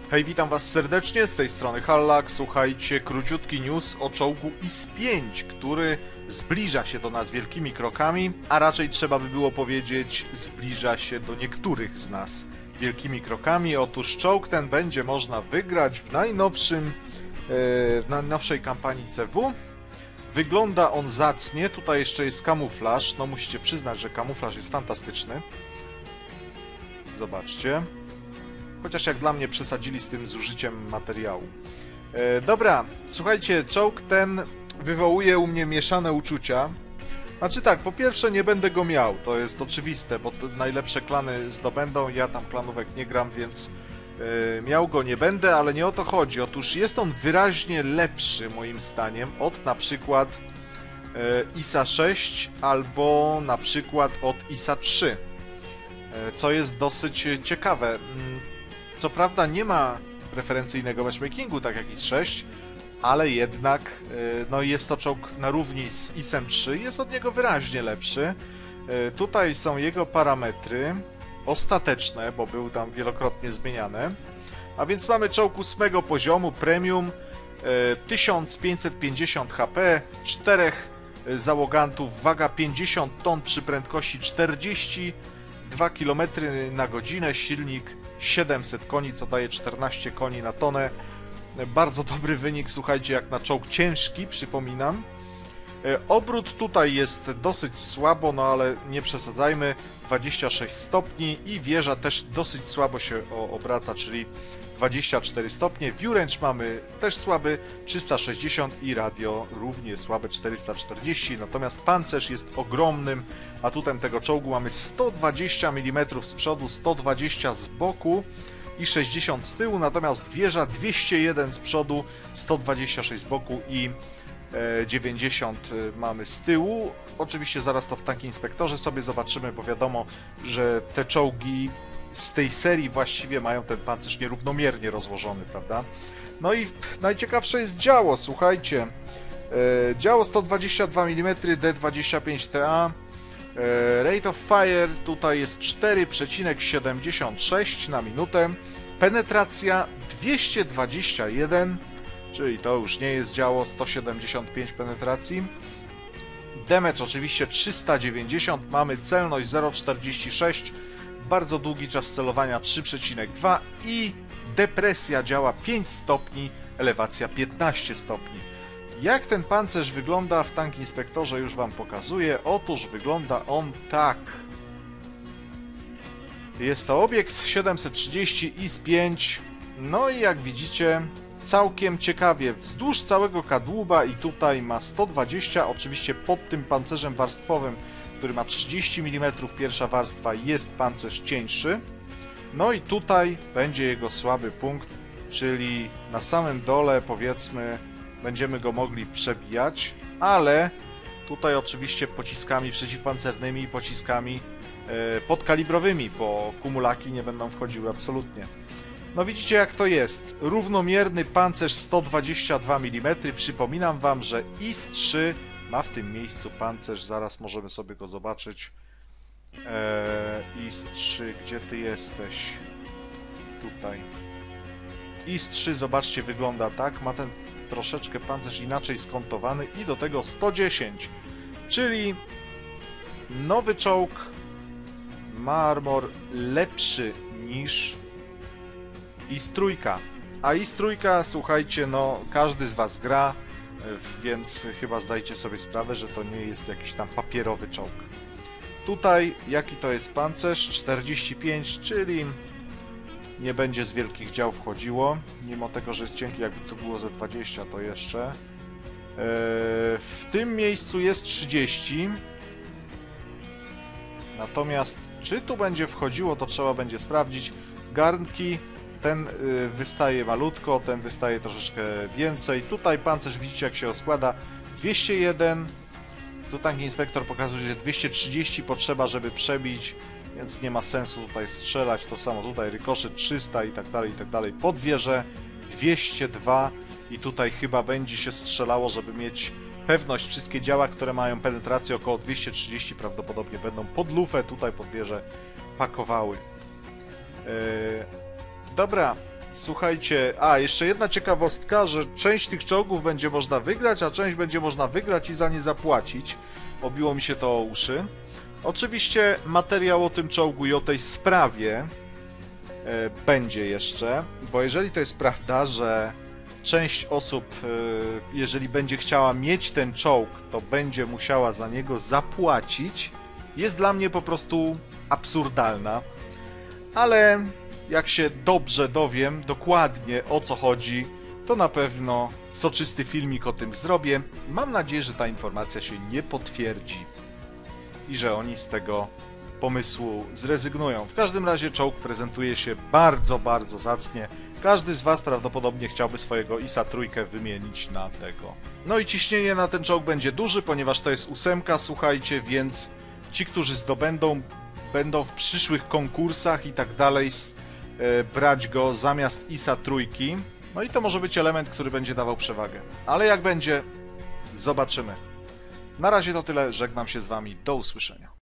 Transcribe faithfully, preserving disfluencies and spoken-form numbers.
Hej, witam was serdecznie, z tej strony Hallak. Słuchajcie, króciutki news o czołgu I S pięć, który zbliża się do nas wielkimi krokami, a raczej trzeba by było powiedzieć, zbliża się do niektórych z nas wielkimi krokami. Otóż czołg ten będzie można wygrać w najnowszym, yy, w najnowszej kampanii C W. Wygląda on zacnie, tutaj jeszcze jest kamuflaż, no musicie przyznać, że kamuflaż jest fantastyczny. Zobaczcie. Chociaż jak dla mnie przesadzili z tym zużyciem materiału. E, dobra, słuchajcie, czołg ten wywołuje u mnie mieszane uczucia. Znaczy tak, po pierwsze nie będę go miał, to jest oczywiste, bo te najlepsze klany zdobędą, ja tam klanówek nie gram, więc e, miał go nie będę, ale nie o to chodzi. Otóż jest on wyraźnie lepszy moim zdaniem od na przykład e, I S A sześć albo na przykład od I S A trzy. E, co jest dosyć ciekawe. Co prawda nie ma preferencyjnego matchmakingu, tak jak I S sześć, ale jednak no jest to czołg na równi z I S em trzy, jest od niego wyraźnie lepszy. Tutaj są jego parametry ostateczne, bo był tam wielokrotnie zmieniane. A więc mamy czołg ósmego poziomu, premium, tysiąc pięćset pięćdziesiąt H P, czterech załogantów, waga pięćdziesiąt ton przy prędkości czterdzieści dwa kilometry na godzinę, silnik siedemset koni, co daje czternaście koni na tonę. Bardzo dobry wynik, słuchajcie, jak na czołg ciężki, przypominam. Obrót tutaj jest dosyć słabo, no ale nie przesadzajmy, dwadzieścia sześć stopni i wieża też dosyć słabo się obraca, czyli dwadzieścia cztery stopnie. Viewrange mamy też słaby, trzysta sześćdziesiąt i radio równie słabe, czterysta czterdzieści, natomiast pancerz jest ogromnym atutem tego czołgu. Mamy sto dwadzieścia milimetrów z przodu, sto dwadzieścia z boku i sześćdziesiąt z tyłu, natomiast wieża dwieście jeden z przodu, sto dwadzieścia sześć z boku i dziewięćdziesiąt mamy z tyłu. Oczywiście zaraz to w Tank Inspektorze sobie zobaczymy, bo wiadomo, że te czołgi z tej serii właściwie mają ten pancerz nierównomiernie rozłożony, prawda? No i najciekawsze jest działo, słuchajcie. E, działo sto dwadzieścia dwa milimetry, D dwadzieścia pięć T A. E, rate of fire tutaj jest cztery przecinek siedemdziesiąt sześć na minutę. Penetracja dwieście dwadzieścia jeden, czyli to już nie jest działo, sto siedemdziesiąt pięć penetracji. Damage oczywiście trzysta dziewięćdziesiąt, mamy celność zero przecinek czterdzieści sześć, bardzo długi czas celowania trzy przecinek dwa i depresja działa pięć stopni, elewacja piętnaście stopni. Jak ten pancerz wygląda w Tank Inspektorze już wam pokazuję. Otóż wygląda on tak. Jest to obiekt siedemset trzydzieści I S pięć, no i jak widzicie całkiem ciekawie, wzdłuż całego kadłuba i tutaj ma sto dwadzieścia, oczywiście pod tym pancerzem warstwowym, który ma trzydzieści milimetrów, pierwsza warstwa, jest pancerz cieńszy. No i tutaj będzie jego słaby punkt, czyli na samym dole, powiedzmy, będziemy go mogli przebijać, ale tutaj oczywiście pociskami przeciwpancernymi i pociskami e, podkalibrowymi, bo kumulaki nie będą wchodziły absolutnie. No widzicie jak to jest. Równomierny pancerz sto dwadzieścia dwa milimetry. Przypominam wam, że I S trzy ma w tym miejscu pancerz. Zaraz możemy sobie go zobaczyć. Eee, I S trzy, gdzie ty jesteś? Tutaj. I S trzy, zobaczcie, wygląda tak. Ma ten troszeczkę pancerz inaczej skontowany i do tego sto dziesięć. Czyli nowy czołg ma armor lepszy niż I S trzy. A I S trzy, słuchajcie, no każdy z was gra, więc chyba zdajcie sobie sprawę, że to nie jest jakiś tam papierowy czołg. Tutaj jaki to jest pancerz? czterdzieści pięć, czyli nie będzie z wielkich dział wchodziło, mimo tego, że jest cienki, jakby to było ze dwadzieścia, to jeszcze. W tym miejscu jest trzydzieści. Natomiast czy tu będzie wchodziło, to trzeba będzie sprawdzić. Garnki, ten wystaje malutko, ten wystaje troszeczkę więcej. Tutaj pancerz, widzicie jak się rozkłada, dwieście jeden. Tu Tank Inspektor pokazuje, że dwieście trzydzieści potrzeba, żeby przebić, więc nie ma sensu tutaj strzelać. To samo tutaj, rykoszet trzysta i tak dalej, i tak dalej. Pod wieżę dwieście dwa i tutaj chyba będzie się strzelało, żeby mieć pewność. Wszystkie działa, które mają penetrację około dwieście trzydzieści, prawdopodobnie będą pod lufę, tutaj pod wieżę pakowały. Yy... Dobra, słuchajcie, a jeszcze jedna ciekawostka, że część tych czołgów będzie można wygrać, a część będzie można wygrać i za nie zapłacić. Obiło mi się to o uszy. Oczywiście materiał o tym czołgu i o tej sprawie e, będzie jeszcze, bo jeżeli to jest prawda, że część osób, e, jeżeli będzie chciała mieć ten czołg, to będzie musiała za niego zapłacić, jest dla mnie po prostu absurdalna. Ale jak się dobrze dowiem dokładnie o co chodzi, to na pewno soczysty filmik o tym zrobię. Mam nadzieję, że ta informacja się nie potwierdzi i że oni z tego pomysłu zrezygnują. W każdym razie czołg prezentuje się bardzo, bardzo zacnie. Każdy z Was prawdopodobnie chciałby swojego I S A trójkę wymienić na tego. No i ciśnienie na ten czołg będzie duży, ponieważ to jest ósemka, słuchajcie, więc ci, którzy zdobędą, będą w przyszłych konkursach i tak dalej brać go zamiast I S A trójki. No i to może być element, który będzie dawał przewagę. Ale jak będzie, zobaczymy. Na razie to tyle, żegnam się z Wami, do usłyszenia.